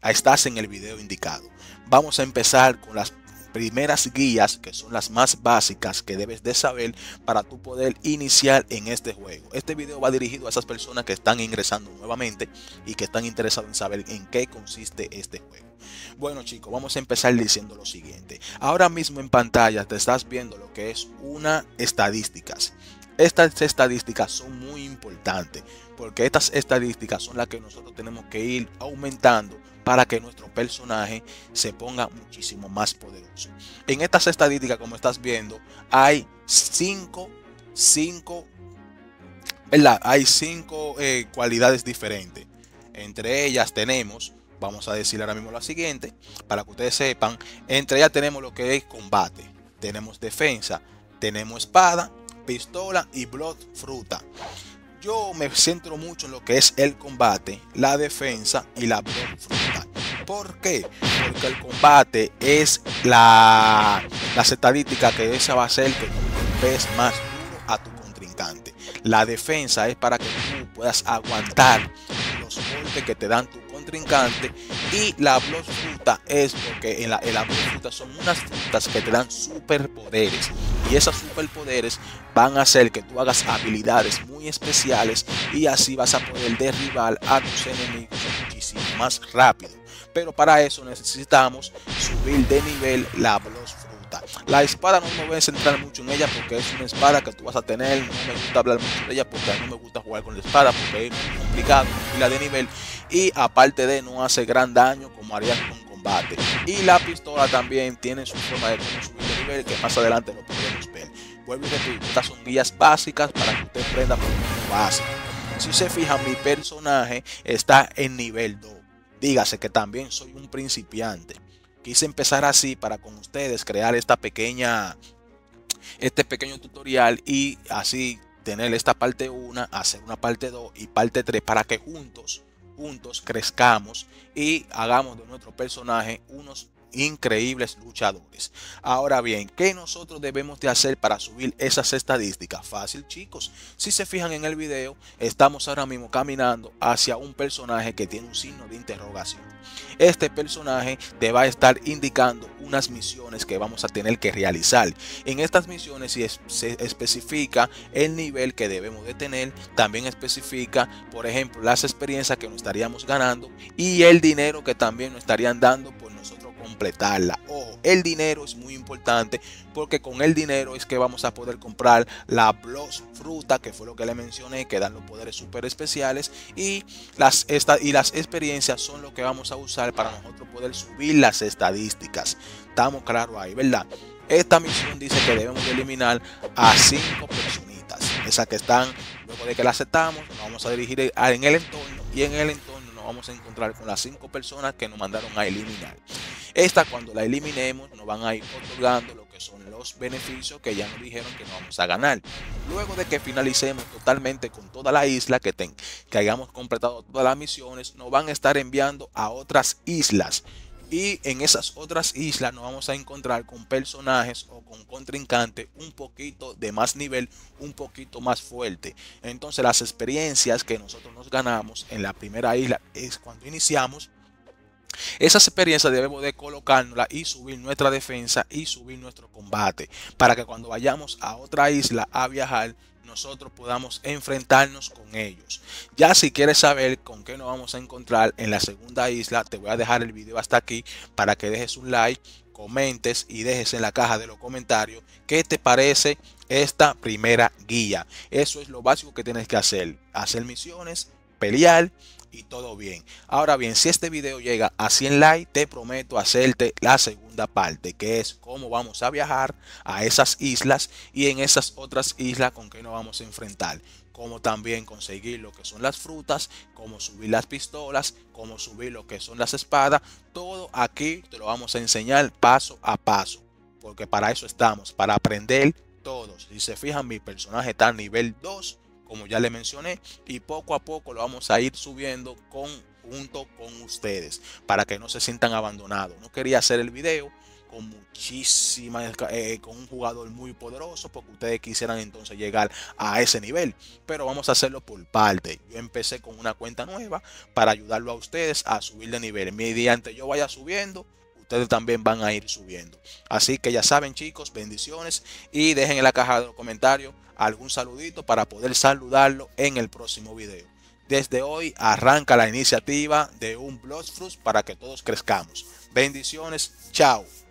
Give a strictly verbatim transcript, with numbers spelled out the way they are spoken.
estás en el video indicado. Vamos a empezar con las primeras guías, que son las más básicas que debes de saber para tú poder iniciar en este juego. Este video va dirigido a esas personas que están ingresando nuevamente y que están interesados en saber en qué consiste este juego. Bueno chicos, vamos a empezar diciendo lo siguiente. Ahora mismo en pantalla te estás viendo lo que es una estadísticas. Estas estadísticas son muy importantes porque estas estadísticas son las que nosotros tenemos que ir aumentando para que nuestro personaje se ponga muchísimo más poderoso. En estas estadísticas, como estás viendo, hay cinco, cinco, ¿verdad? Hay cinco eh, cualidades diferentes. Entre ellas tenemos, vamos a decir ahora mismo la siguiente, para que ustedes sepan, entre ellas tenemos lo que es combate, tenemos defensa, tenemos espada, pistola y blood fruta. Yo me centro mucho en lo que es el combate, la defensa y la blood fruta. ¿Por qué? Porque el combate es la, las estadísticas que esa va a hacer que tú ves más duro a tu contrincante. La defensa es para que tú puedas aguantar los golpes que te dan tu contrincante, y la blood fruta es porque en la, en la blood fruta son unas frutas que te dan superpoderes, y esos superpoderes van a hacer que tú hagas habilidades muy especiales y así vas a poder derribar a tus enemigos muchísimo más rápido. Pero para eso necesitamos subir de nivel la blood fruta. La espada no me voy a centrar mucho en ella porque es una espada que tú vas a tener. No me gusta hablar mucho de ella porque a mí no me gusta jugar con la espada porque es muy complicado subirla de nivel, y aparte de no hace gran daño como harías con combate. Y la pistola también tiene su forma de cómo subir de nivel, que más adelante lo podremos ver. Vuelvo y repito, estas son guías básicas para que usted aprenda por lo básico. Si se fijan, mi personaje está en nivel dos. Dígase que también soy un principiante. Quise empezar así para con ustedes crear esta pequeña, este pequeño tutorial, y así tener esta parte uno, hacer una parte dos y parte tres para que juntos, juntos crezcamos y hagamos de nuestro personaje unos increíbles luchadores. Ahora bien, ¿qué nosotros debemos de hacer para subir esas estadísticas? Fácil chicos, si se fijan en el video, estamos ahora mismo caminando hacia un personaje que tiene un signo de interrogación. Este personaje te va a estar indicando unas misiones que vamos a tener que realizar. En estas misiones se especifica el nivel que debemos de tener, también especifica, por ejemplo, las experiencias que nos estaríamos ganando y el dinero que también nos estarían dando por nosotros completarla. Ojo, el dinero es muy importante porque con el dinero es que vamos a poder comprar la blood fruta, que fue lo que le mencioné, que dan los poderes super especiales, y las, esta, y las experiencias son lo que vamos a usar para nosotros poder subir las estadísticas. Estamos claros ahí, ¿verdad? Esta misión dice que debemos de eliminar a cinco personitas, esas que están, luego de que la aceptamos, nos vamos a dirigir en el entorno, y en el entorno nos vamos a encontrar con las cinco personas que nos mandaron a eliminar. Esta, cuando la eliminemos, nos van a ir otorgando lo que son los beneficios que ya nos dijeron que nos vamos a ganar. Luego de que finalicemos totalmente con toda la isla, que, ten, que hayamos completado todas las misiones, nos van a estar enviando a otras islas. Y en esas otras islas nos vamos a encontrar con personajes o con contrincantes un poquito de más nivel, un poquito más fuerte. Entonces las experiencias que nosotros nos ganamos en la primera isla es cuando iniciamos. Esas experiencias debemos de colocárnoslas y subir nuestra defensa y subir nuestro combate, para que cuando vayamos a otra isla a viajar, nosotros podamos enfrentarnos con ellos. Ya si quieres saber con qué nos vamos a encontrar en la segunda isla, te voy a dejar el video hasta aquí para que dejes un like, comentes y dejes en la caja de los comentarios qué te parece esta primera guía. Eso es lo básico que tienes que hacer: hacer misiones, pelear y todo bien. Ahora bien, si este video llega a cien likes, te prometo hacerte la segunda parte, que es cómo vamos a viajar a esas islas y en esas otras islas con qué nos vamos a enfrentar, cómo también conseguir lo que son las frutas, cómo subir las pistolas, cómo subir lo que son las espadas. Todo aquí te lo vamos a enseñar paso a paso, porque para eso estamos, para aprender todos. Si se fijan, mi personaje está a nivel dos, como ya le mencioné, y poco a poco lo vamos a ir subiendo con, junto con ustedes, para que no se sientan abandonados. No quería hacer el video con muchísima, eh, con un jugador muy poderoso, porque ustedes quisieran entonces llegar a ese nivel. Pero vamos a hacerlo por parte. Yo empecé con una cuenta nueva para ayudarlo a ustedes a subir de nivel. Mediante yo vaya subiendo, ustedes también van a ir subiendo. Así que ya saben, chicos, bendiciones, y dejen en la caja de los comentarios algún saludito para poder saludarlo en el próximo video. Desde hoy arranca la iniciativa de un Bloodfruit para que todos crezcamos. Bendiciones, chao.